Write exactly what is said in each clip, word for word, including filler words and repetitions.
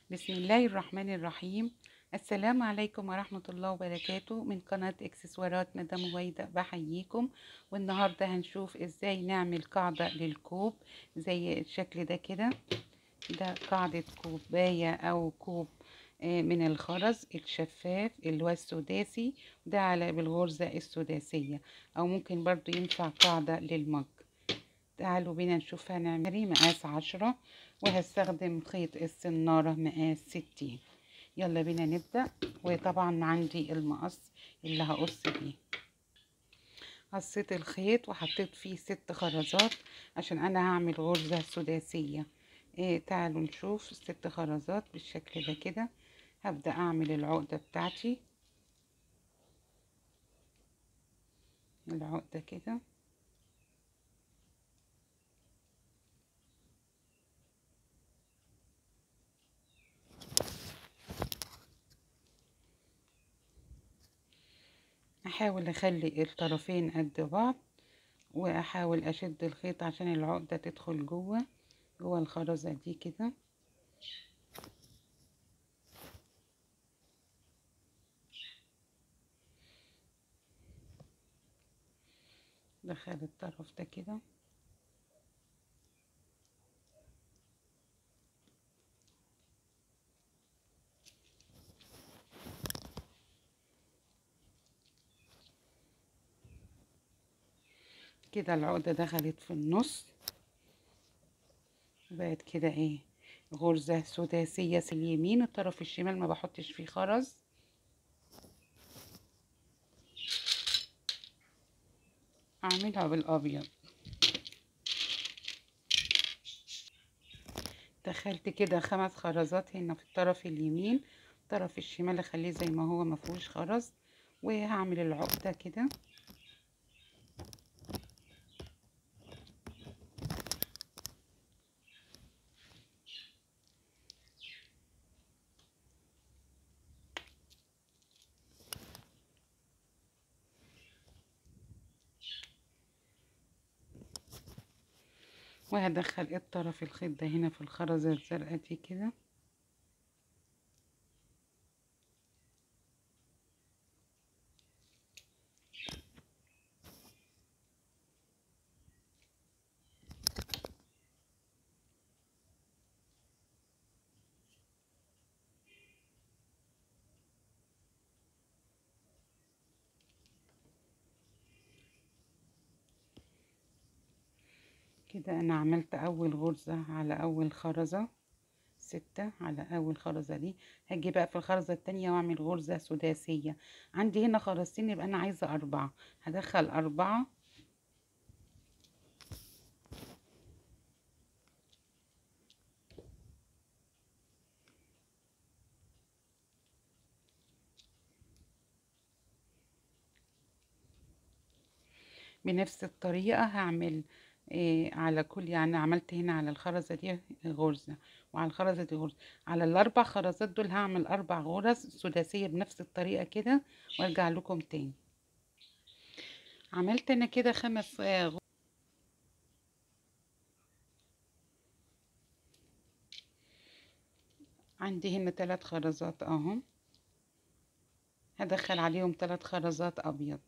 بسم الله الرحمن الرحيم. السلام عليكم ورحمة الله وبركاته من قناة اكسسوارات مدام هويدا، بحييكم. والنهاردة هنشوف ازاي نعمل قاعدة للكوب زي الشكل ده كده. ده قاعدة كوباية او كوب آه، من الخرز الشفاف اللي هو السداسي، ده على بالغرزة السداسية، او ممكن برضو ينفع قاعدة للمج. تعالوا بينا نشوف هنعمل مقاس عشرة، وهستخدم خيط السنارة مقاس ستين. يلا بينا نبدأ. وطبعا عندي المقص اللي هقص بيه. قصيت الخيط وحطيت فيه ست خرزات عشان انا هعمل غرزة سداسية. إيه تعالوا نشوف ست خرزات بالشكل ده كده. هبدأ اعمل العقدة بتاعتي، العقدة كده. احاول اخلي الطرفين قد بعض، واحاول اشد الخيط عشان العقدة تدخل جوه جوه الخرزة دي كده. دخل الطرف ده كده. كده العقدة دخلت في النص، بقت كده ايه، غرزة سداسية. اليمين الطرف الشمال ما بحطش فيه خرز. اعملها بالابيض. دخلت كده خمس خرزات هنا في الطرف اليمين، الطرف الشمال اخليه زي ما هو ما فيهوش خرز. وهعمل العقدة كده. وهدخل الطرف الخيط ده هنا في الخرزة الزرقاء دي كده. كده انا عملت اول غرزة على اول خرزة، ستة على اول خرزة دي. هاجي بقى في الخرزة التانية واعمل غرزة سداسية. عندي هنا خرزتين يبقى انا عايزة اربعة، هدخل اربعة. بنفس الطريقة هعمل إيه على كل، يعني عملت هنا على الخرزة دي غرزة، وعلى الخرزة دي غرزة. على الاربع خرزات دول هعمل اربع غرز سداسية بنفس الطريقة كده، وارجع لكم تاني. عملت انا كده خمس آه، غ- عندي هنا ثلاث خرزات اهو، هدخل عليهم ثلاث خرزات ابيض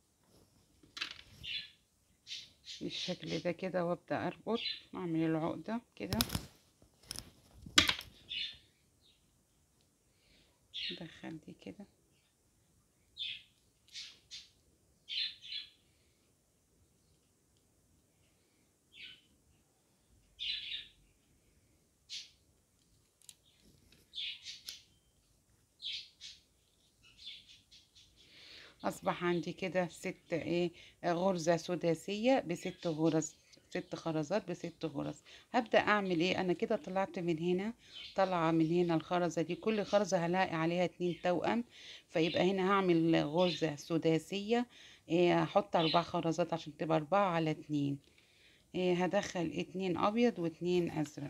بالشكل ده كده، وابدأ اربط واعمل العقدة كده. ادخل دي كده. اصبح عندي كده ست ايه، غرزة سداسية بست غرز، ست خرزات بست غرز. هبدأ اعمل ايه، انا كده طلعت من هنا، طالعة من هنا الخرزة دي، كل خرزة هلاقي عليها اتنين توأم، فيبقى هنا هعمل غرزة سداسية. إيه، هحط اربع خرزات عشان تبقى اربعة على اتنين. إيه، هدخل اتنين ابيض واتنين ازرق.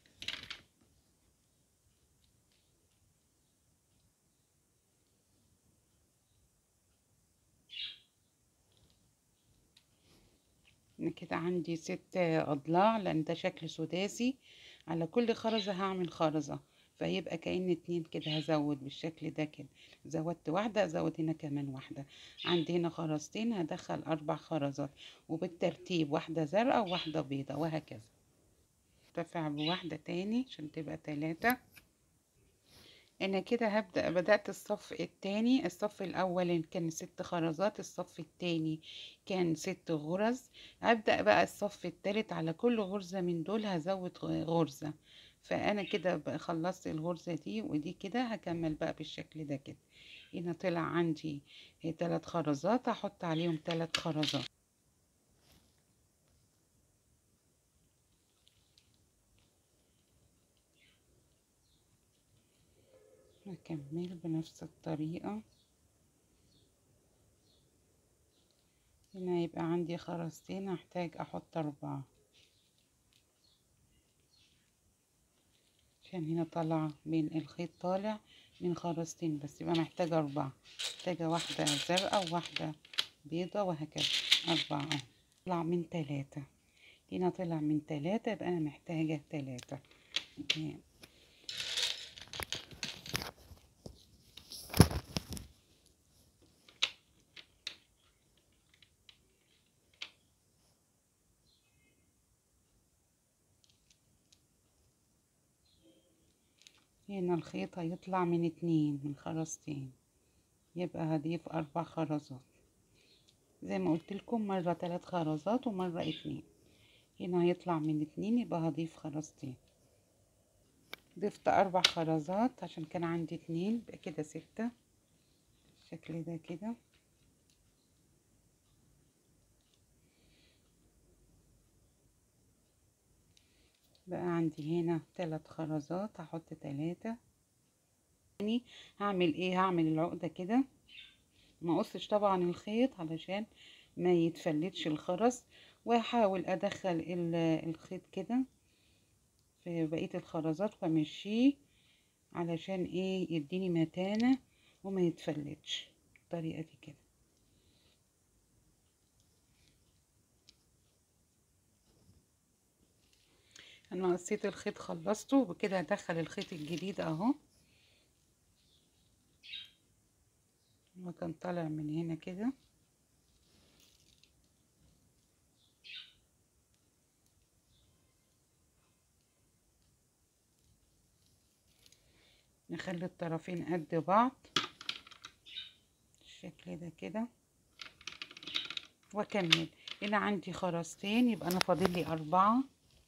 أنا كده عندي ست اضلاع لان ده شكل سداسي. على كل خرزة هعمل خرزة، فيبقى كأن اتنين كده. هزود بالشكل ده كده، زودت واحدة ازود هنا كمان واحدة. عندي هنا خرزتين هدخل اربع خرزات، وبالترتيب واحدة زرقاء وواحدة بيضة وهكذا. ارتفع بواحدة تاني عشان تبقى تلاتة. انا كده هبدأ بدأت الصف التاني. الصف الاول كان ست خرزات، الصف التاني كان ست غرز. هبدأ بقى الصف التالت على كل غرزة من دول هزود غرزة. فانا كده بقى خلصت الغرزة دي ودي كده. هكمل بقى بالشكل ده كده. هنا طلع عندي تلات خرزات، هحط عليهم تلات خرزات. هكمل بنفس الطريقة. هنا يبقى عندي خرزتين، هحتاج احط اربعة عشان هنا طالعة من الخيط طالع من خرزتين بس، يبقى محتاجة اربعة. محتاجة واحدة زرقاء وواحدة بيضة وهكذا. اربعة اهو. طلع من تلاتة. هنا طلع من تلاتة، يبقى انا محتاجة تلاتة. هنا الخيط هيطلع من اتنين من خرزتين، يبقى هضيف اربع خرزات زي ما قلت لكم، مرة تلات خرزات ومرة اتنين. هنا هيطلع من اتنين يبقى هضيف خرزتين. ضفت اربع خرزات عشان كان عندي اتنين، يبقى كده ستة بالشكل ده كده. بقى عندي هنا تلات خرزات، هحط تلاتة. يعني هعمل ايه؟ هعمل العقدة كده، ما اقصش طبعا الخيط علشان ما يتفلتش الخرز، واحاول ادخل الخيط كده في بقية الخرزات وامشيه علشان ايه؟ يديني متانة وما يتفلتش بالطريقة دي كده. انا قصيت الخيط خلصته، وبكده هدخل الخيط الجديد اهو. هو كان طالع من هنا كده. نخلي الطرفين قد بعض بالشكل ده كده واكمل. هنا عندي خرزتين، يبقى انا فاضل لي اربعة.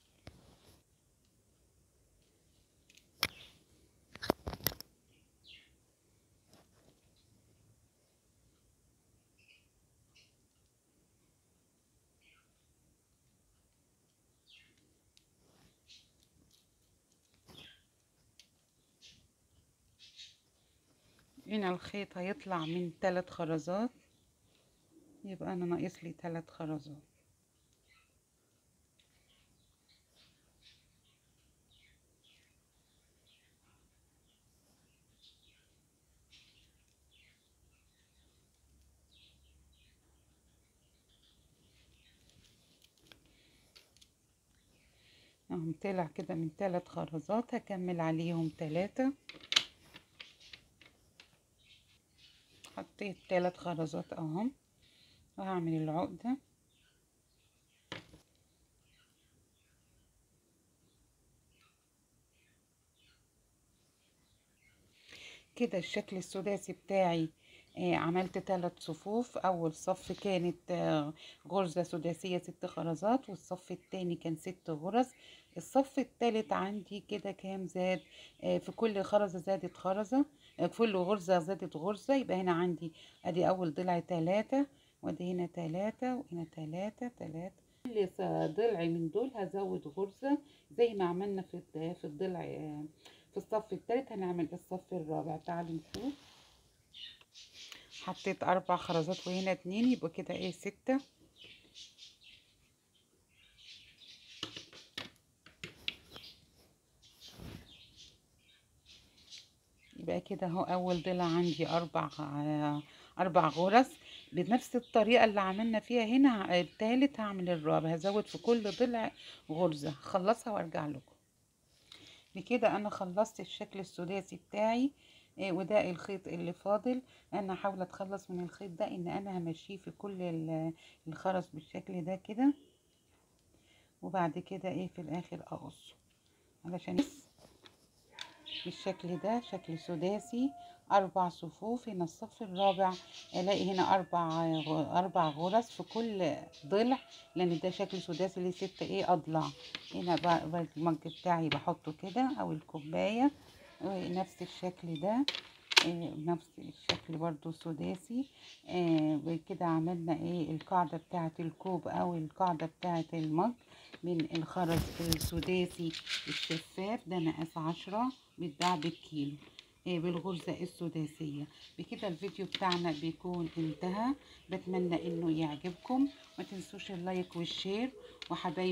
هنا الخيط هيطلع من ثلاث خرزات، يبقى انا ناقص لي ثلاث خرزات. اهم طلع كده من ثلاث خرزات، هكمل عليهم ثلاثة. حطيت ثلاث خرزات اهم، وهعمل العقدة كده. الشكل السداسي بتاعي آه عملت ثلاث صفوف. اول صف كانت آه غرزة سداسية ست خرزات، والصف التاني كان ست غرز. الصف التالت عندي كده كام زاد؟ آه في كل خرزة زادت خرزة، آه في كل غرزة زادت غرزة. يبقى هنا عندي ادي اول ضلع تلاتة، وادي هنا تلاتة، وهنا تلاتة تلاتة. كل ضلع من دول هزود غرزة زي ما عملنا في في الضلع آه في الصف التالت. هنعمل الصف الرابع. تعالوا نشوف. حطيت اربع خرزات وهنا اتنين، يبقى كده ايه؟ ستة. يبقى كده اهو اول ضلع عندي اربع اربع غرز. بنفس الطريقة اللي عملنا فيها هنا التالت هعمل الرابع، هزود في كل ضلع غرزة. خلصها وارجع لكم. بكده انا خلصت الشكل السداسي بتاعي. آه، وده الخيط اللي فاضل. انا هحاول اتخلص من الخيط ده، ان انا همشيه في كل ال- الخرز بالشكل ده كده، وبعد كده ايه في الاخر اقصه علشان بالشكل ده، شكل سداسي اربع صفوف. هنا الصف الرابع الاقي هنا اربع اربع غرز في كل ضلع، لان ده شكل سداسي ليه ست ايه اضلاع. هنا بقى المج بتاعي بحطه كده او الكوبايه نفس الشكل ده، آه، نفس الشكل برضو سداسي. آه، بكده عملنا ايه القاعدة بتاعة الكوب او القاعدة بتاعة المج من الخرز السداسي الشفاف ده. مقاس عشرة بيتباع بالكيلو آه، بالغرزة السداسية. بكده الفيديو بتاعنا بيكون انتهى. بتمنى انه يعجبكم، ما تنسوش اللايك والشير. وحبايبي